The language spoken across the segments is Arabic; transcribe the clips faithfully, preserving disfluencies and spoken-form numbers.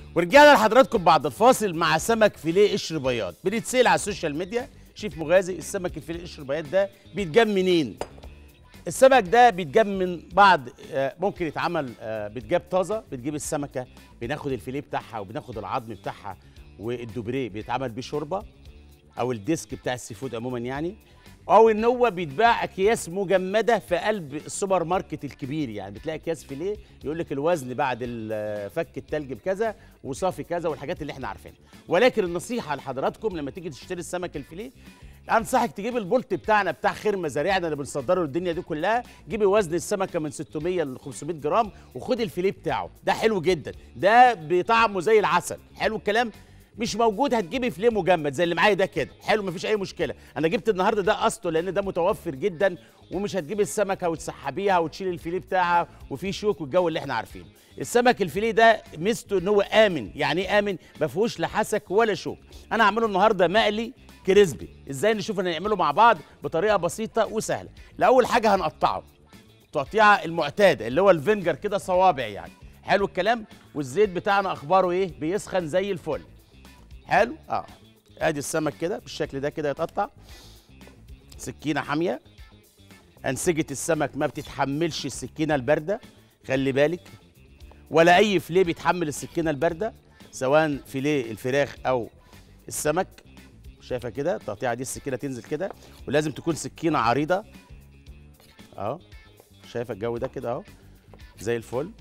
ورجعنا لحضراتكم بعد الفاصل مع سمك فيليه قشر بياض. بنتسال على السوشيال ميديا شيف مغازي السمك الفيليه قشر بياض ده بيتجاب منين؟ السمك ده بيتجاب من بعض، ممكن يتعمل بيتجاب طازه، بتجيب السمكه بناخد الفيليه بتاعها وبناخد العظم بتاعها والدوبريه بيتعمل بيه شوربه او الديسك بتاع السي فود عموما يعني، او ان هو بيتباع اكياس مجمده في قلب السوبر ماركت الكبير. يعني بتلاقي اكياس فيليه يقول لك الوزن بعد فك التلج بكذا وصافي كذا والحاجات اللي احنا عارفينها. ولكن النصيحه لحضراتكم لما تيجي تشتري السمك الفيليه انصحك تجيب البولت بتاعنا بتاع خير مزارعنا اللي بنصدره للدنيا دي كلها. جيبي وزن السمكه من ستمية ل خمسمية جرام وخدي الفيليه بتاعه، ده حلو جدا، ده بطعمه زي العسل. حلو الكلام. مش موجود هتجيبي فيليه مجمد زي اللي معايا ده كده، حلو مفيش اي مشكله. انا جبت النهارده ده قصته لان ده متوفر جدا، ومش هتجيبي السمكه وتسحبيها وتشيلي الفيليه بتاعها وفي شوك والجو اللي احنا عارفينه. السمك الفيليه ده ميزته ان هو امن. يعني ايه امن؟ ما فيهوش لا حسك ولا شوك. انا هعمله النهارده مقلي كريسبي. ازاي؟ نشوف هنعمله مع بعض بطريقه بسيطه وسهله. لاول حاجه هنقطعه التقطيعه المعتاده اللي هو الفنجر كده صوابع يعني. حلو الكلام. والزيت بتاعنا اخباره ايه؟ بيسخن زي الفل. حلو. اه ادي السمك كده بالشكل ده كده يتقطع. سكينه حاميه. انسجه السمك ما بتتحملش السكينه البارده، خلي بالك، ولا اي فيليه بيتحمل السكينه البارده سواء فيليه الفراخ او السمك. شايفه كده التقطيعه دي السكينه تنزل كده، ولازم تكون سكينه عريضه اهو. شايفه الجو ده كده اهو زي الفل.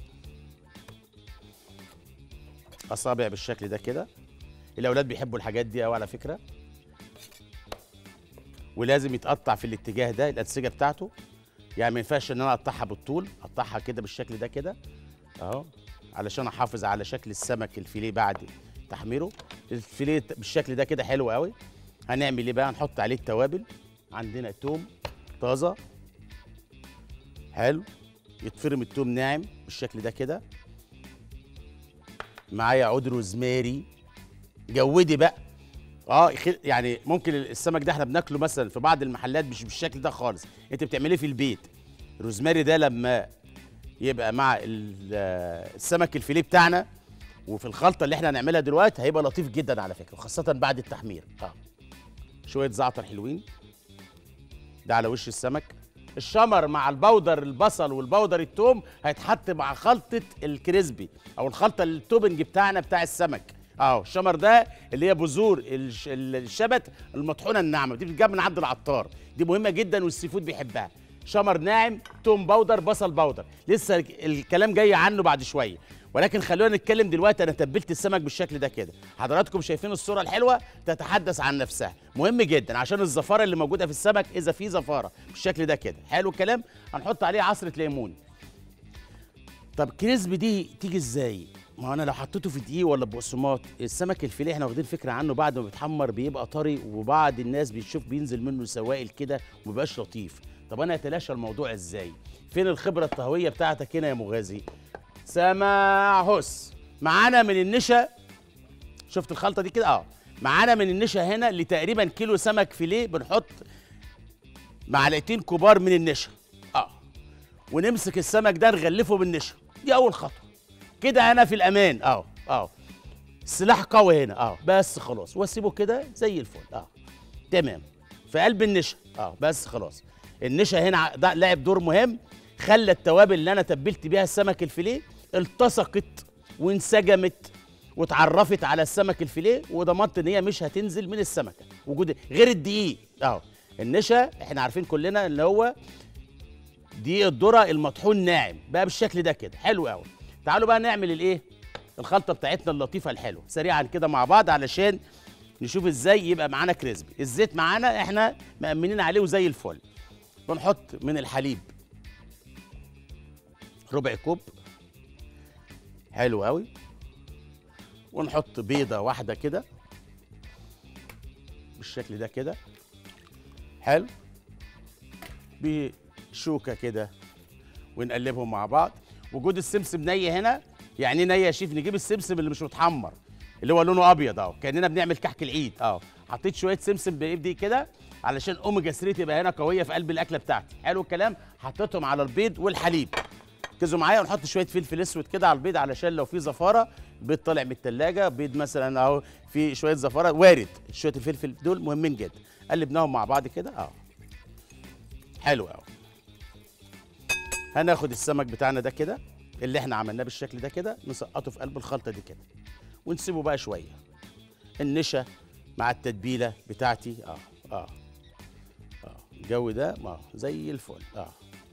اصابع بالشكل ده كده. الاولاد بيحبوا الحاجات دي قوي على فكره. ولازم يتقطع في الاتجاه ده الانسجه بتاعته. يعني ما ينفعش ان انا اقطعها بالطول، اقطعها كده بالشكل ده كده اهو علشان احافظ على شكل السمك الفيليه بعد تحميره. الفيليه بالشكل ده كده حلو قوي. هنعمل ايه بقى؟ نحط عليه التوابل. عندنا توم طازه حلو، يتفرم التوم ناعم بالشكل ده كده. معايا عود روزماري. جودي بقى اه يعني ممكن السمك ده احنا بناكله مثلا في بعض المحلات مش بالشكل ده خالص، انت بتعمليه في البيت. الروزماري ده لما يبقى مع السمك الفيليه بتاعنا وفي الخلطه اللي احنا هنعملها دلوقتي هيبقى لطيف جدا على فكره، وخاصه بعد التحمير. اه شويه زعتر حلوين ده على وش السمك. الشمر مع البودر البصل والبودر التوم هيتحط مع خلطه الكريسبي او الخلطه التوبنج بتاعنا بتاع السمك. اهو الشمر ده اللي هي بذور الشبت المطحونه الناعمه دي بتتجاب من عند العطار، دي مهمه جدا والسي فود بيحبها. شمر ناعم، توم بودر، بصل بودر، لسه الكلام جاي عنه بعد شويه، ولكن خلونا نتكلم دلوقتي. انا تبلت السمك بالشكل ده كده، حضراتكم شايفين الصوره الحلوه تتحدث عن نفسها. مهم جدا عشان الزفاره اللي موجوده في السمك، اذا في زفاره بالشكل ده كده حلو الكلام. هنحط عليه عصره ليمون. طب كريسبي دي تيجي ازاي؟ ما انا لو حطيته في دقيق ولا بقسماط، السمك الفيليه احنا واخدين فكره عنه بعد ما بيتحمر بيبقى طري، وبعض الناس بتشوف بينزل منه سوائل كده ومبيبقاش لطيف. طب انا اتلاشى الموضوع ازاي؟ فين الخبره الطهويه بتاعتك هنا يا مغازي؟ سمع هس. معانا من النشا، شفت الخلطه دي كده؟ اه معانا من النشا هنا لتقريبا كيلو سمك فيليه بنحط معلقتين كبار من النشا اه ونمسك السمك ده نغلفه بالنشا. دي اول خطوه كده، انا في الامان. اه اه السلاح قوي هنا اه بس خلاص، واسيبه كده زي الفل. اه تمام في قلب النشا. اه بس خلاص. النشا هنا ده لعب دور مهم، خلى التوابل اللي انا تبلت بيها السمك الفيليه التصقت وانسجمت واتعرفت على السمك الفيليه، وضمنت ان هي مش هتنزل من السمكه وجود غير الدقيق. اه النشا احنا عارفين كلنا اللي هو دقيق الذره المطحون ناعم بقى بالشكل ده كده حلو قوي. تعالوا بقى نعمل الايه؟ الخلطه بتاعتنا اللطيفه الحلوه سريعا كده مع بعض علشان نشوف ازاي يبقى معانا كريسبي. الزيت معانا احنا مأمنين عليه وزي الفل. بنحط من الحليب ربع كوب حلو قوي، ونحط بيضه واحده كده بالشكل ده كده حلو بشوكه كده، ونقلبهم مع بعض. وجود السمسم ني هنا. يعني ايه ني يا شيف؟ نجيب السمسم اللي مش متحمر اللي هو لونه ابيض اهو، كاننا بنعمل كحك العيد. اه حطيت شويه سمسم بايدي كده علشان اوميجا ثلاثة تبقى هنا قويه في قلب الاكله بتاعتي. حلو الكلام. حطيتهم على البيض والحليب ركزوا معايا، ونحط شويه فلفل اسود كده على البيض علشان لو في زفاره، بيض طالع من التلاجة، بيض مثلا اهو في شويه زفاره وارد، شويه الفلفل دول مهمين جدا. قلبناهم مع بعض كده اه حلو قوي. هناخد السمك بتاعنا ده كده اللي احنا عملناه بالشكل ده كده، نسقطه في قلب الخلطه دي كده ونسيبه بقى شويه. النشا مع التتبيله بتاعتي اه اه اه الجو ده اه زي الفل اه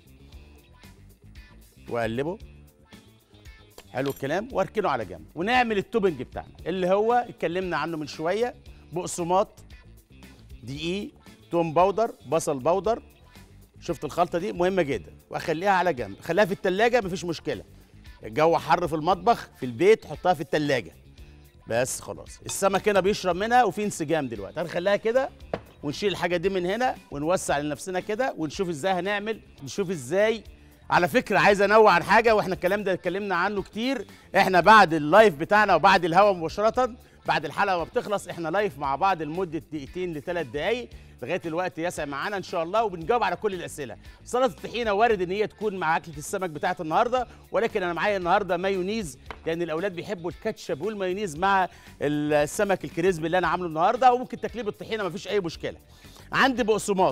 واقلبه حلو الكلام، واركنه على جنب. ونعمل التوبنج بتاعنا اللي هو اتكلمنا عنه من شويه: بقسماط، دقيق، توم باودر، بصل باودر. شفت الخلطه دي مهمه جدا، واخليها على جنب. خليها في التلاجة مفيش مشكله، الجو حر في المطبخ في البيت، حطها في التلاجة بس خلاص. السمك هنا بيشرب منها وفي انسجام دلوقتي، هنخليها كده ونشيل الحاجه دي من هنا ونوسع لنفسنا كده ونشوف ازاي هنعمل. نشوف ازاي. على فكره عايز انوع عن حاجه، واحنا الكلام ده اتكلمنا عنه كتير. احنا بعد اللايف بتاعنا وبعد الهوا مباشره بعد الحلقه ما بتخلص، احنا لايف مع بعض لمده دقيقتين لثلاث دقائق لغايه الوقت يسع معانا ان شاء الله، وبنجاوب على كل الاسئله. سلطه الطحينه وارد ان هي تكون مع اكله السمك بتاعه النهارده، ولكن انا معايا النهارده مايونيز، لان الاولاد بيحبوا الكاتشب والمايونيز مع السمك الكريسبي اللي انا عامله النهارده، وممكن تكليب الطحينه مفيش اي مشكله. عندي بقسماط،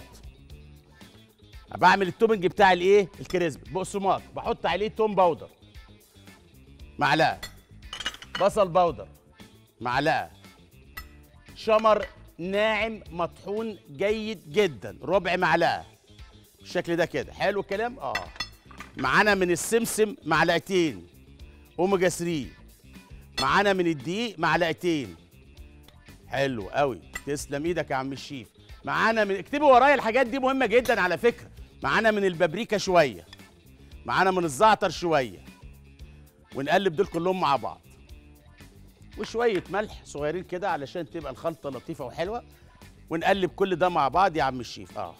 بعمل التوبنج بتاع الايه الكريسبي. بقسماط بحط عليه توم باودر معلقه، بصل باودر معلقه، شمر ناعم مطحون جيد جدا ربع معلقه بالشكل ده كده. حلو الكلام اه معانا من السمسم معلقتين اوميجا ثلاثة، معانا من الدقيق معلقتين. حلو قوي، تسلم ايدك يا عم الشيف. معانا من، اكتبي ورايا الحاجات دي مهمه جدا على فكره. معانا من البابريكا شويه، معانا من الزعتر شويه، ونقلب دول كلهم مع بعض، وشويه ملح صغيرين كده علشان تبقى الخلطه لطيفه وحلوه. ونقلب كل ده مع بعض يا عم الشيف اه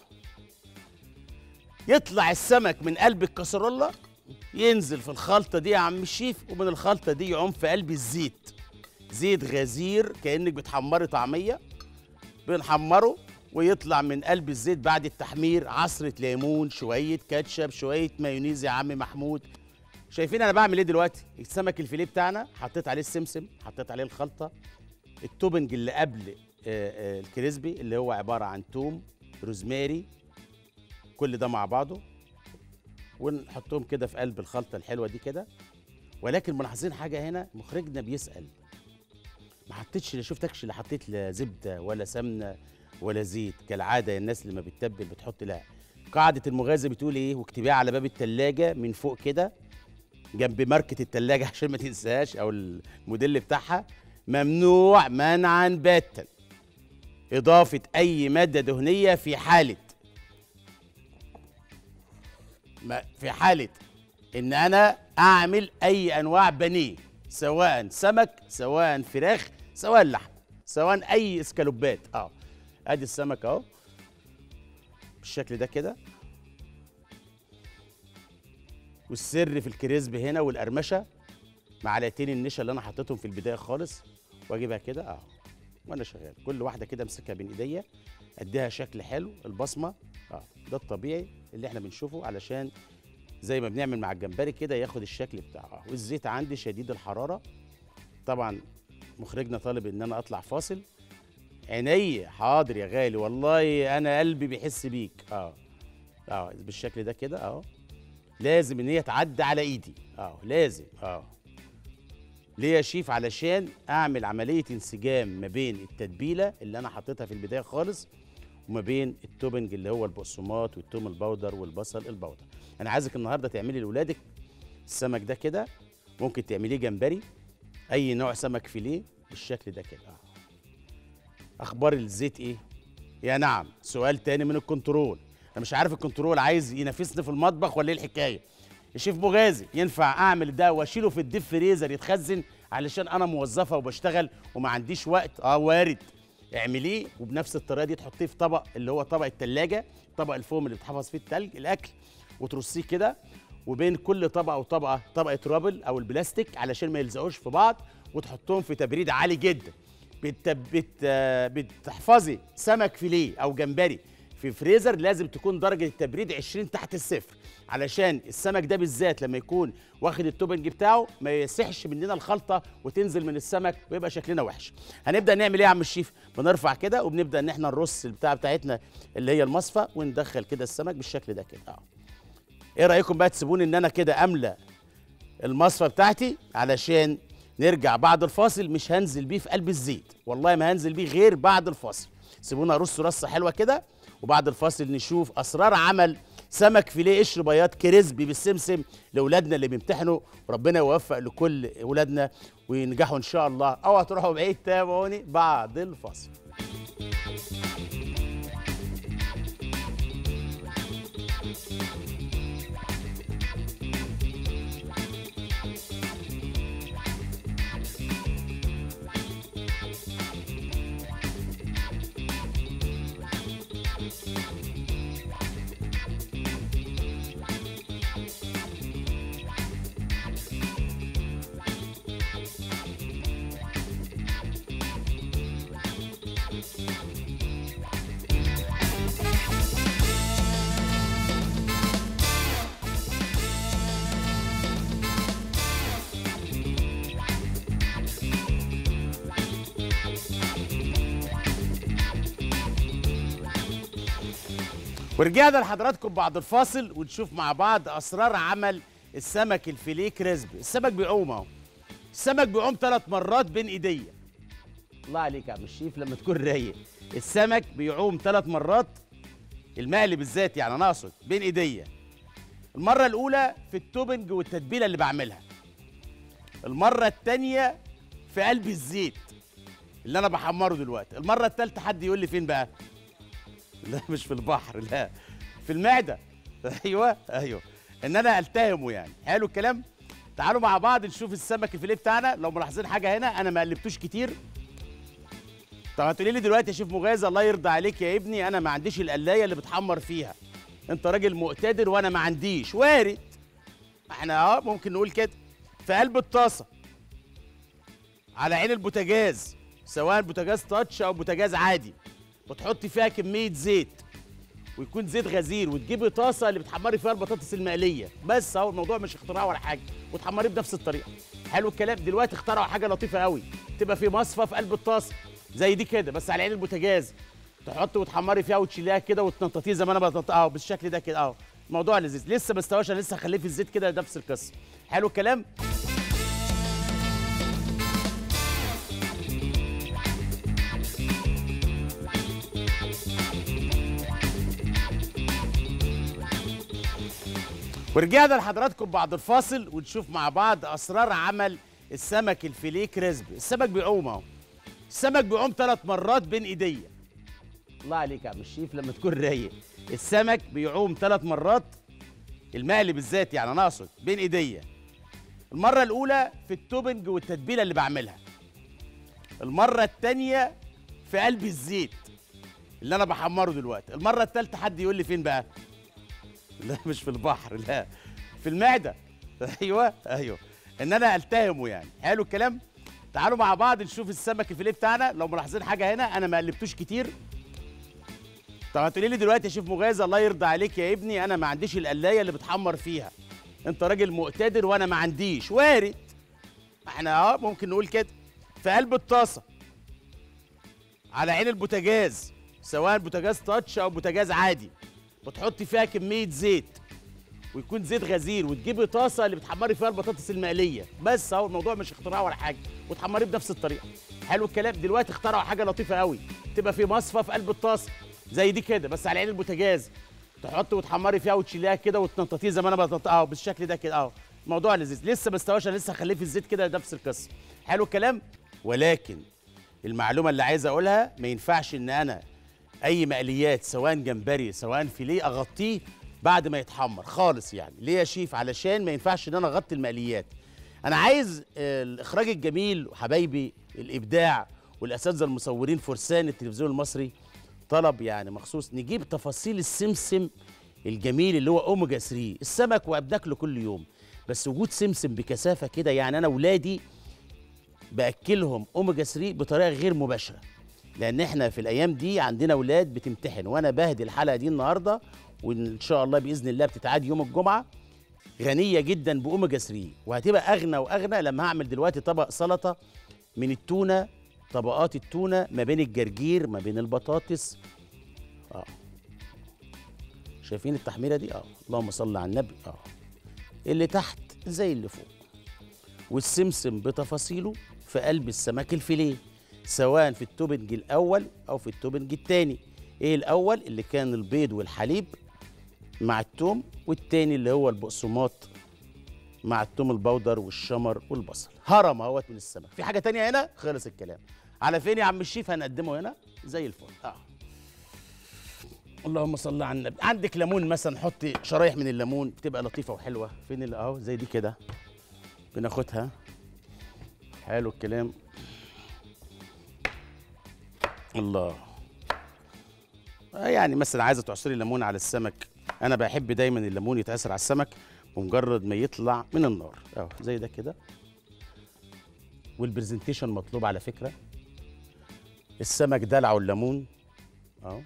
يطلع السمك من قلب الكسرولة، ينزل في الخلطه دي يا عم الشيف، ومن الخلطه دي يعوم في قلب الزيت، زيت غزير كانك بتحمري طعميه. بنحمره ويطلع من قلب الزيت بعد التحمير عصره ليمون، شويه كاتشب، شويه مايونيز يا عم محمود. شايفين انا بعمل ايه دلوقتي؟ السمك الفيليه بتاعنا حطيت عليه السمسم، حطيت عليه الخلطه، التوبنج اللي قبل آه آه الكريسبي اللي هو عباره عن توم، روزماري، كل ده مع بعضه، ونحطهم كده في قلب الخلطه الحلوه دي كده. ولكن ملاحظين حاجه هنا، مخرجنا بيسال ما حطيتش، لا شفتكش لا حطيت لا زبده ولا سمنه ولا زيت كالعاده الناس اللي ما بتتبل بتحط. لا، قاعده المغازه بتقول ايه؟ واكتبيها على باب التلاجة من فوق كده جنب ماركه التلاجة عشان ما تنساهاش، او الموديل بتاعها: ممنوع منعا باتا اضافه اي ماده دهنيه في حاله في حاله ان انا اعمل اي انواع بانيه، سواء سمك سواء فراخ سواء لحم سواء اي اسكالوبات. اه ادي السمك اهو بالشكل ده كده. والسر في الكريسبي هنا والقرمشه معلقتين النشا اللي انا حطيتهم في البدايه خالص، واجيبها كده اهو وانا شغال، كل واحده كده امسكها بين ايديا اديها شكل حلو. البصمه اه ده الطبيعي اللي احنا بنشوفه، علشان زي ما بنعمل مع الجمبري كده ياخد الشكل بتاعه. اه والزيت عندي شديد الحراره. طبعا مخرجنا طالب ان انا اطلع فاصل. عيني حاضر يا غالي، والله انا قلبي بيحس بيك. اه اه بالشكل ده كده اهو. لازم ان هي تعدي على ايدي اه لازم اه ليه يا شيف؟ علشان اعمل عمليه انسجام ما بين التتبيله اللي انا حطيتها في البدايه خالص وما بين التوبنج اللي هو البقسماط والثوم البودر والبصل البودر. انا عايزك النهارده تعملي لاولادك السمك ده كده، ممكن تعمليه جمبري، اي نوع سمك فيليه بالشكل ده كده. اه اخبار الزيت ايه؟ يا نعم. سؤال تاني من الكنترول، انا مش عارف الكنترول عايز ينافسني في المطبخ ولا ايه الحكايه. يا شيف مغازي، ينفع اعمل ده واشيله في الديب فريزر يتخزن علشان انا موظفه وبشتغل وما عنديش وقت؟ اه وارد، اعمليه وبنفس الطريقه دي تحطيه في طبق اللي هو طبق التلاجة، طبق الفوم اللي بتحفظ فيه التلج الاكل، وترصيه كده، وبين كل طبقه وطبقه طبقه رابل او البلاستيك علشان ما يلزقوش في بعض، وتحطهم في تبريد عالي جدا. بت... بت... بتحفظي سمك فيليه او جمبري في في فريزر لازم تكون درجه التبريد عشرين تحت الصفر، علشان السمك ده بالذات لما يكون واخد التوبنج بتاعه ما يسحش مننا الخلطه وتنزل من السمك ويبقى شكلنا وحش. هنبدا نعمل ايه يا عم الشيف؟ بنرفع كده وبنبدا ان احنا نرص البتاع بتاعتنا اللي هي المصفى وندخل كده السمك بالشكل ده كده. اه ايه رايكم بقى تسيبوني ان انا كده املى المصفى بتاعتي علشان نرجع بعد الفاصل. مش هنزل بيه في قلب الزيت، والله ما هنزل بيه غير بعد الفاصل. سيبونا ارص رصه حلوه كده وبعد الفاصل نشوف اسرار عمل سمك فيليه قشر بياض كريسبي بالسمسم لاولادنا اللي بيمتحنوا. ربنا يوفق لكل اولادنا وينجحوا ان شاء الله. او هتروحوا بعيد، تابعوني بعد الفاصل. ورجعنا لحضراتكم بعد الفاصل ونشوف مع بعض اسرار عمل السمك الفيليه كريسبي. السمك بيعوم اهو، السمك بيعوم ثلاث مرات بين ايديا. الله عليك يا عم الشيف لما تكون رايق. السمك بيعوم ثلاث مرات، المقلي بالذات يعني انا اقصد بين ايديا. المره الاولى في التوبنج والتتبيله اللي بعملها، المره الثانيه في قلب الزيت اللي انا بحمره دلوقتي، المره الثالثه حد يقول لي فين بقى؟ لا مش في البحر، لا في المعده. ايوه ايوه ان انا التهمه يعني. حلو الكلام. تعالوا مع بعض نشوف السمك الفيليه بتاعنا. لو ملاحظين حاجه هنا انا ما قلبتوش كتير. طب هتقولي لي دلوقتي يا شيف مغازي الله يرضى عليك يا ابني انا ما عنديش القلايه اللي بتحمر فيها، انت راجل مقتدر وانا ما عنديش. وارد، احنا اه ممكن نقول كده. في قلب الطاسه على عين البوتاجاز، سواء بوتاجاز تاتش او بوتاجاز عادي، بتحطي فيها كميه زيت ويكون زيت غزير، وتجيبي طاسه اللي بتحمري فيها البطاطس المقليه. بس اهو الموضوع مش اختراع ولا حاجه، وتحمريه بنفس الطريقه. حلو الكلام. دلوقتي اخترعوا حاجه لطيفه قوي، تبقى في مصفى في قلب الطاسه زي دي كده بس على عين البوتاجاز، تحطي وتحمري فيها وتشيليها كده وتنططيه زي ما انا بنططها اهو بالشكل ده كده اهو. الموضوع لذيذ. لسه ما استواش، انا لسه هخليه في الزيت كده نفس القصه. حلو الكلام. ورجعنا لحضراتكم بعد الفاصل ونشوف مع بعض اسرار عمل السمك الفيليه كريسبي. السمك بيعوم اهو، السمك بيعوم ثلاث مرات بين ايديا. الله عليك يا عم الشيف لما تكون رايق. السمك بيعوم ثلاث مرات، المقلي بالذات يعني انا اقصد بين ايديا. المره الاولى في التوبنج والتتبيله اللي بعملها، المره الثانيه في قلب الزيت اللي انا بحمره دلوقتي، المره الثالثه حد يقول لي فين بقى؟ لا مش في البحر، لا في المعده. ايوه ايوه ان انا التهمه يعني. حلو الكلام. تعالوا مع بعض نشوف السمك الفيليه بتاعنا. لو ملاحظين حاجه هنا انا ما قلبتوش كتير. طب هتقولي لي دلوقتي يا شيف مغازي الله يرضى عليك يا ابني انا ما عنديش القلايه اللي بتحمر فيها، انت راجل مقتدر وانا ما عنديش. وارد، احنا اه ممكن نقول كده. في قلب الطاسه على عين البوتاجاز، سواء بوتاجاز تاتش او بوتاجاز عادي، بتحطي فيها كميه زيت ويكون زيت غزير، وتجيبي طاسه اللي بتحمري فيها البطاطس المقليه. بس اهو الموضوع مش اختراع ولا حاجه، وتحمريه بنفس الطريقه. حلو الكلام. دلوقتي اخترعوا حاجه لطيفه قوي، تبقى في مصفى في قلب الطاسه زي دي كده بس على عين البوتاجاز، تحطي وتحمري فيها وتشيليها كده وتنططيه زي ما انا بنططها اهو بالشكل ده كده اهو. الموضوع لذيذ. لسه ما استواش، انا لسه هخليه في الزيت كده نفس القصه. حلو الكلام. ولكن المعلومه اللي عايز اقولها، ما ينفعش ان انا اي مقليات سواء جمبري سواء فيليه اغطيه بعد ما يتحمر خالص. يعني ليه يا شيف؟ علشان ما ينفعش ان انا اغطي المقليات. انا عايز الاخراج الجميل وحبايبي الابداع والاساتذه المصورين فرسان التلفزيون المصري طلب يعني مخصوص نجيب تفاصيل السمسم الجميل اللي هو اوميجا ثلاثة. السمك وبناكله كل يوم، بس وجود سمسم بكثافه كده، يعني انا ولادي باكلهم اوميجا ثلاثة بطريقه غير مباشره. لان احنا في الايام دي عندنا اولاد بتمتحن، وانا بهدي الحلقه دي النهارده، وان شاء الله باذن الله بتتعاد يوم الجمعه، غنيه جدا باوميجا ثلاثة، وهتبقى اغنى واغنى لما هعمل دلوقتي طبق سلطه من التونه، طبقات التونه ما بين الجرجير ما بين البطاطس. اه شايفين التحميره دي؟ اه اللهم صل على النبي. اه اللي تحت زي اللي فوق، والسمسم بتفاصيله في قلب السمك الفيليه، سواء في التوبنج الاول او في التوبنج الثاني. ايه الاول؟ اللي كان البيض والحليب مع التوم، والتاني اللي هو البقسماط مع التوم البودر والشمر والبصل. هرم اهوت من السمك. في حاجه تانية هنا؟ خلص الكلام. على فين يا عم الشيف؟ هنقدمه هنا زي الفل. اه اللهم صل على النبي. عندك ليمون مثلا، حطي شرايح من الليمون بتبقى لطيفه وحلوه. فين اللي اهو زي دي كده بناخدها. حلو الكلام. الله. يعني مثلا عايزه تعصري ليمون على السمك، انا بحب دايما الليمون يتعصر على السمك بمجرد ما يطلع من النار اهو زي ده كده. والبرزنتيشن مطلوب على فكره. السمك دلع والليمون اهو.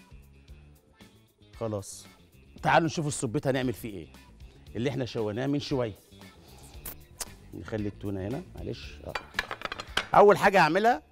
خلاص تعالوا نشوف السبيت هنعمل فيه ايه اللي احنا شويناه من شويه. نخلي التونه هنا معلش. اه اول حاجه هعملها